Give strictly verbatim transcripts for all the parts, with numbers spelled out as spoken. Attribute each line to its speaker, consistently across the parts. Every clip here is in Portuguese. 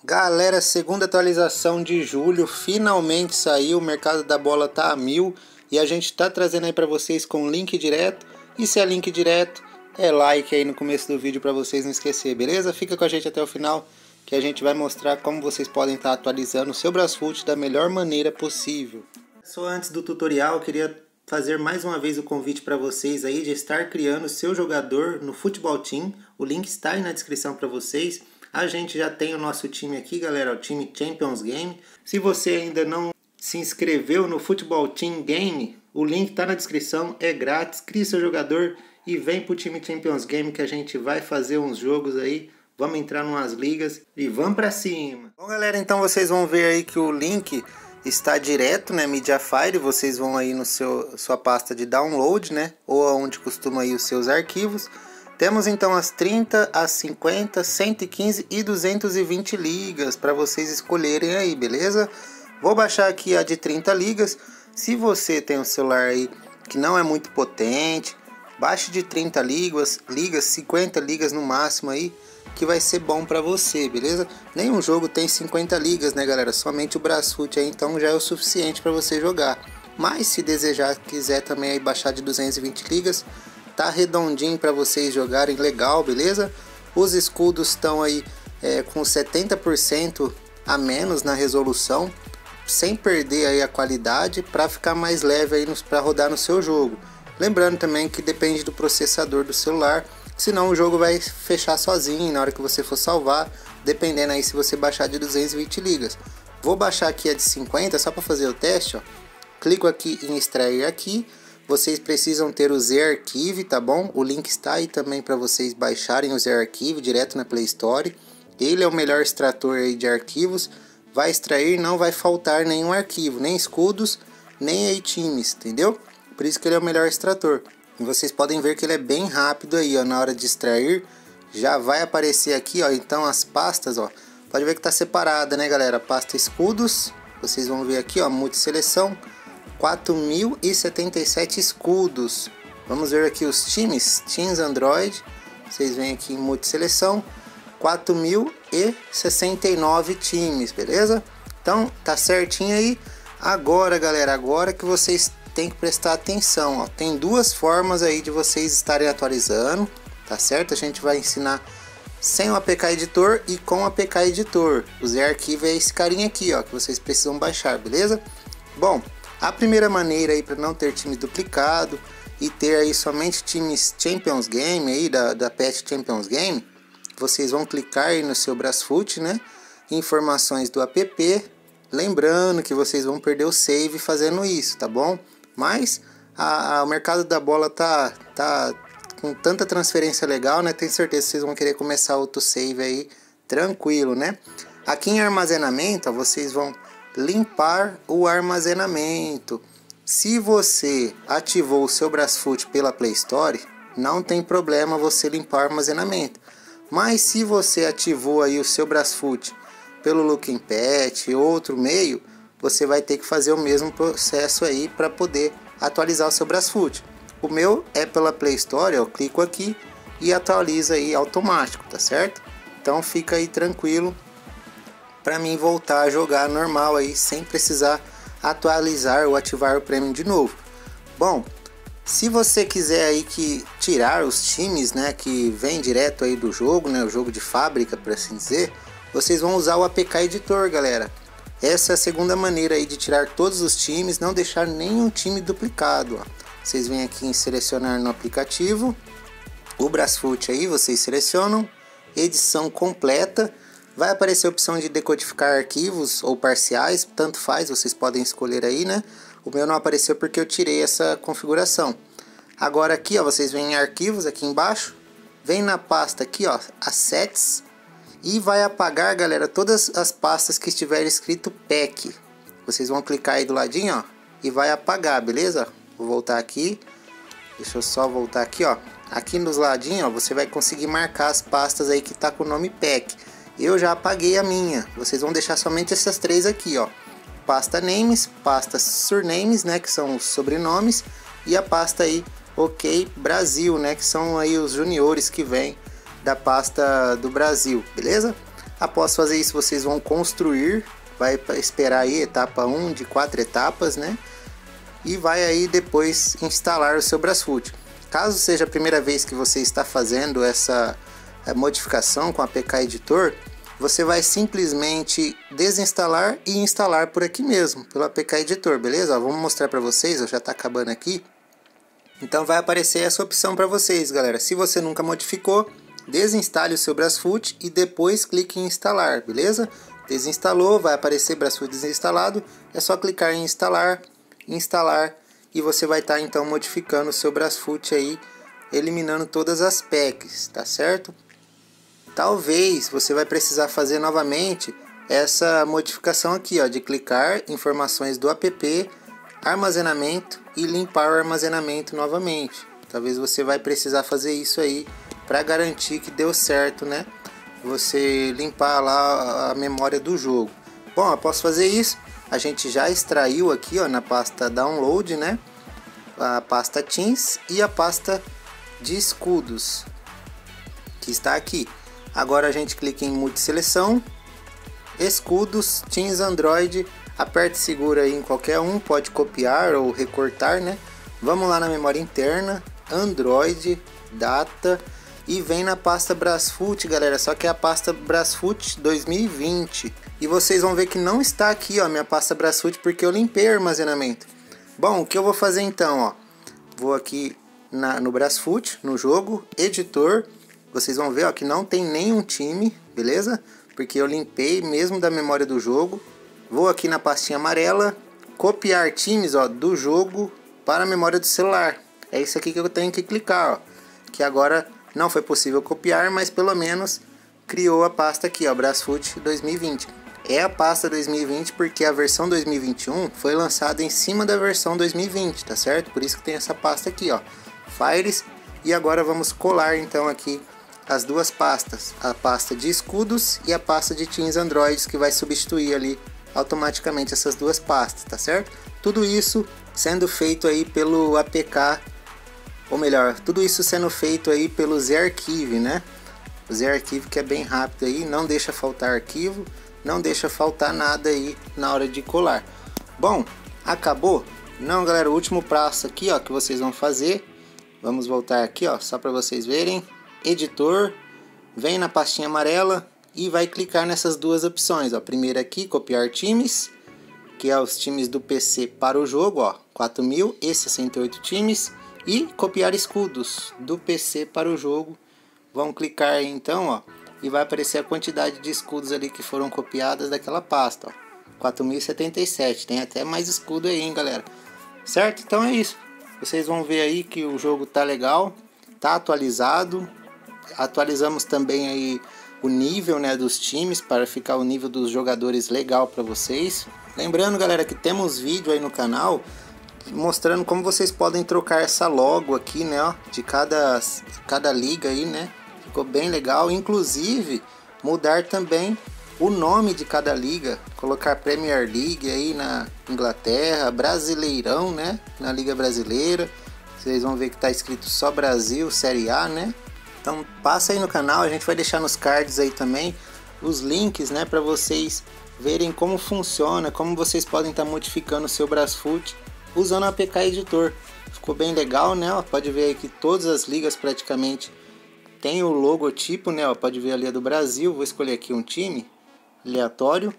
Speaker 1: Galera, segunda atualização de julho finalmente saiu, o mercado da bola tá a mil e a gente tá trazendo aí para vocês com link direto. E se é link direto, é like aí no começo do vídeo para vocês não esquecer, beleza? Fica com a gente até o final que a gente vai mostrar como vocês podem estar atualizando o seu Brasfoot da melhor maneira possível. Só antes do tutorial, eu queria fazer mais uma vez o convite para vocês aí de estar criando o seu jogador no Futebol Team. O link está aí na descrição para vocês. A gente já tem o nosso time aqui, galera, o time Champions Game. Se você ainda não se inscreveu no Futebol Team Game, o link está na descrição, é grátis. Crie seu jogador e vem pro time Champions Game que a gente vai fazer uns jogos aí. Vamos entrar em umas ligas e vamos para cima. Bom, galera, então vocês vão ver aí que o link está direto, né, Mediafire. Vocês vão aí no seu sua pasta de download, né, ou onde costuma aí os seus arquivos. Temos então as trinta, as cinquenta, cento e quinze e duzentas e vinte ligas para vocês escolherem aí, beleza? Vou baixar aqui a de trinta ligas. Se você tem um celular aí que não é muito potente, baixe de trinta ligas, ligas, cinquenta ligas no máximo aí, que vai ser bom para você, beleza? Nenhum jogo tem cinquenta ligas, né, galera? Somente o Brasfoot aí, então já é o suficiente para você jogar. Mas se desejar, quiser também aí baixar de duzentas e vinte ligas, tá redondinho para vocês jogarem legal, beleza? Os escudos estão aí é, com setenta por cento a menos na resolução, sem perder aí a qualidade, para ficar mais leve aí para rodar no seu jogo. Lembrando também que depende do processador do celular, senão o jogo vai fechar sozinho na hora que você for salvar, dependendo aí se você baixar de duzentas e vinte ligas. Vou baixar aqui a de cinquenta só para fazer o teste, ó. Clico aqui em extrair aqui. Vocês precisam ter o Z-Archive, tá bom? O link está aí também para vocês baixarem o Z-Archive direto na Play Store. Ele é o melhor extrator aí de arquivos. Vai extrair, não vai faltar nenhum arquivo, nem escudos, nem aí times, entendeu? Por isso que ele é o melhor extrator. E vocês podem ver que ele é bem rápido aí, ó, na hora de extrair. Já vai aparecer aqui, ó, então as pastas, ó. Pode ver que tá separada, né, galera? Pasta escudos, vocês vão ver aqui, ó, multiseleção. quatro mil e setenta e sete escudos. Vamos ver aqui os times, Teams Android. Vocês vêm aqui em multiseleção, quatro mil e sessenta e nove times, beleza? Então tá certinho aí. Agora, galera, agora que vocês têm que prestar atenção, ó. Tem duas formas aí de vocês estarem atualizando, tá certo? A gente vai ensinar sem o A P K Editor e com o A P K Editor. O Z-Archive é esse carinha aqui, ó, que vocês precisam baixar, beleza? Bom, a primeira maneira aí para não ter time duplicado e ter aí somente times Champions Game aí da, da Pet Champions Game, vocês vão clicar aí no seu Brasfoot, né? Informações do app. Lembrando que vocês vão perder o save fazendo isso, tá bom? Mas a, a, o mercado da bola tá, tá com tanta transferência legal, né? Tenho certeza que vocês vão querer começar outro save aí tranquilo, né? Aqui em armazenamento, ó, vocês vão limpar o armazenamento. Se você ativou o seu Brasfoot pela Play Store, não tem problema você limpar o armazenamento. Mas se você ativou aí o seu Brasfoot pelo Looking Pet, outro meio, você vai ter que fazer o mesmo processo aí para poder atualizar o seu Brasfoot. O meu é pela Play Store, eu clico aqui e atualiza aí automático, tá certo? Então fica aí tranquilo para mim voltar a jogar normal aí, sem precisar atualizar ou ativar o Premium de novo. Bom, se você quiser aí que tirar os times, né, que vem direto aí do jogo, né, o jogo de fábrica, por assim dizer, vocês vão usar o A P K Editor, galera. Essa é a segunda maneira aí de tirar todos os times, não deixar nenhum time duplicado, ó. Vocês vêm aqui em selecionar no aplicativo, o Brasfoot aí, vocês selecionam, edição completa. Vai aparecer a opção de decodificar arquivos ou parciais, tanto faz, vocês podem escolher aí, né? O meu não apareceu porque eu tirei essa configuração. Agora aqui, ó, vocês vêm em arquivos aqui embaixo, vem na pasta aqui, ó, assets, e vai apagar, galera, todas as pastas que estiver escrito P E C. Vocês vão clicar aí do ladinho, ó, e vai apagar, beleza? Vou voltar aqui, deixa eu só voltar aqui, ó. Aqui nos ladinhos, ó, você vai conseguir marcar as pastas aí que tá com o nome P E C. Eu já apaguei a minha. Vocês vão deixar somente essas três aqui, ó. Pasta names, pasta surnames, né, que são os sobrenomes, e a pasta aí OK Brasil, né, que são aí os juniores que vêm da pasta do Brasil, beleza? Após fazer isso, vocês vão construir, vai esperar aí etapa um de quatro etapas, né? E vai aí depois instalar o seu Brasfoot. Caso seja a primeira vez que você está fazendo essa modificação com a A P K Editor, você vai simplesmente desinstalar e instalar por aqui mesmo, pelo A P K Editor, beleza? Ó, vamos mostrar para vocês, ó, já está acabando aqui. Então vai aparecer essa opção para vocês, galera. Se você nunca modificou, desinstale o seu Brasfoot e depois clique em instalar, beleza? Desinstalou, vai aparecer Brasfoot desinstalado, é só clicar em instalar, instalar e você vai estar tá, então modificando o seu Brasfoot aí, eliminando todas as packs, tá certo? Talvez você vai precisar fazer novamente essa modificação aqui, ó, de clicar informações do app, armazenamento e limpar o armazenamento novamente. Talvez você vai precisar fazer isso aí para garantir que deu certo, né? Você limpar lá a memória do jogo. Bom, após fazer isso, a gente já extraiu aqui, ó, na pasta download, né? A pasta Teams e a pasta de escudos que está aqui. Agora a gente clica em multiseleção, escudos, Teams Android, aperte segura aí em qualquer um, pode copiar ou recortar, né? Vamos lá na memória interna, Android, data e vem na pasta Brasfoot, galera, só que é a pasta Brasfoot dois mil e vinte. E vocês vão ver que não está aqui, ó, minha pasta Brasfoot porque eu limpei o armazenamento. Bom, o que eu vou fazer então, ó? Vou aqui na, no Brasfoot, no jogo, editor. Vocês vão ver, ó, que não tem nenhum time, beleza? Porque eu limpei mesmo da memória do jogo. Vou aqui na pastinha amarela, copiar times, ó, do jogo para a memória do celular. É isso aqui que eu tenho que clicar, ó. Que agora não foi possível copiar, mas pelo menos criou a pasta aqui, ó, Brasfoot dois mil e vinte. É a pasta dois mil e vinte porque a versão dois mil e vinte e um foi lançada em cima da versão dois mil e vinte, tá certo? Por isso que tem essa pasta aqui, ó, Files. E agora vamos colar então aqui as duas pastas, a pasta de escudos e a pasta de Teams Android, que vai substituir ali automaticamente essas duas pastas, tá certo? Tudo isso sendo feito aí pelo A P K, ou melhor, tudo isso sendo feito aí pelo Zarchive, né? O Zarchive que é bem rápido aí, não deixa faltar arquivo, não deixa faltar nada aí na hora de colar. Bom, acabou? Não, galera, o último passo aqui, ó, que vocês vão fazer, vamos voltar aqui, ó, só para vocês verem. Editor, vem na pastinha amarela e vai clicar nessas duas opções, ó. Primeiro aqui, copiar times, que é os times do P C para o jogo, ó, quatro mil e sessenta e oito times, e copiar escudos do P C para o jogo. Vão clicar aí, então, ó, e vai aparecer a quantidade de escudos ali que foram copiadas daquela pasta, ó, quatro mil e setenta e sete. Tem até mais escudo aí, hein, galera. Certo? Então é isso. Vocês vão ver aí que o jogo tá legal, tá atualizado. Atualizamos também aí o nível, né, dos times para ficar o nível dos jogadores legal para vocês. Lembrando, galera, que temos vídeo aí no canal mostrando como vocês podem trocar essa logo aqui, né, ó, de cada, cada liga aí, né? Ficou bem legal. Inclusive mudar também o nome de cada liga, colocar Premier League aí na Inglaterra, Brasileirão, né, na Liga Brasileira. Vocês vão ver que está escrito só Brasil, Série A, né? Então passa aí no canal, a gente vai deixar nos cards aí também os links, né, para vocês verem como funciona, como vocês podem estar tá modificando o seu Brasfoot usando o A P K Editor. Ficou bem legal, né? Ó, pode ver aí que todas as ligas praticamente tem o logotipo, né? Ó, pode ver ali a do Brasil. Vou escolher aqui um time aleatório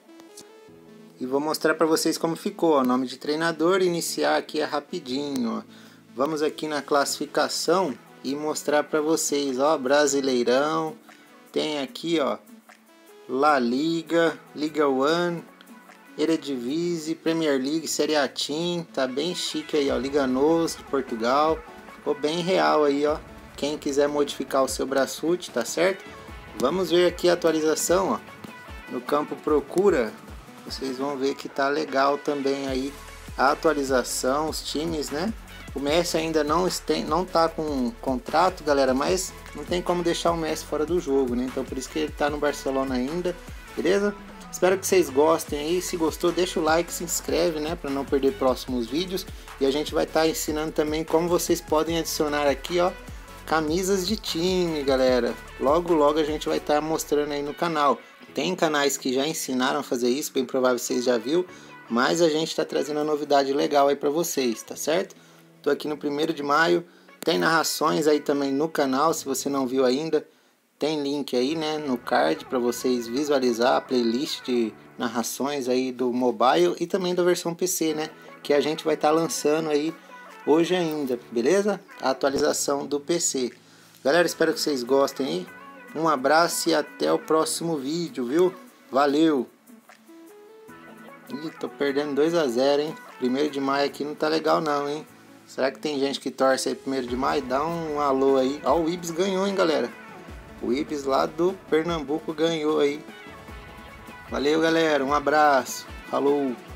Speaker 1: e vou mostrar para vocês como ficou. Ó, nome de treinador, iniciar aqui é rapidinho. Ó. Vamos aqui na classificação e mostrar para vocês, ó, Brasileirão, tem aqui, ó, La Liga, Liga One, Eredivisie, Premier League, Série A Team, tá bem chique aí, ó, Liga Nos de Portugal, ficou bem real aí, ó. Quem quiser modificar o seu Brasfoot, tá certo? Vamos ver aqui a atualização, ó, no campo procura, vocês vão ver que tá legal também aí a atualização, os times, né? O Messi ainda não, tem, não tá com contrato, galera, mas não tem como deixar o Messi fora do jogo, né? Então por isso que ele tá no Barcelona ainda, beleza? Espero que vocês gostem aí, se gostou deixa o like, se inscreve, né, para não perder próximos vídeos. E a gente vai estar tá ensinando também como vocês podem adicionar aqui, ó, camisas de time, galera. Logo logo a gente vai estar tá mostrando aí no canal. Tem canais que já ensinaram a fazer isso, bem provável vocês já viram, mas a gente está trazendo uma novidade legal aí para vocês, tá certo? Tô aqui no primeiro de maio, tem narrações aí também no canal, se você não viu ainda, tem link aí, né, no card para vocês visualizar a playlist de narrações aí do mobile e também da versão P C, né, que a gente vai estar tá lançando aí hoje ainda, beleza? A atualização do P C. Galera, espero que vocês gostem aí. Um abraço e até o próximo vídeo, viu? Valeu! Ih, tô perdendo dois a zero, hein? Primeiro de maio aqui não tá legal não, hein? Será que tem gente que torce aí primeiro de maio? Dá um alô aí. Ó, o Ibis ganhou, hein, galera? O Ibis lá do Pernambuco ganhou aí. Valeu, galera. Um abraço. Falou!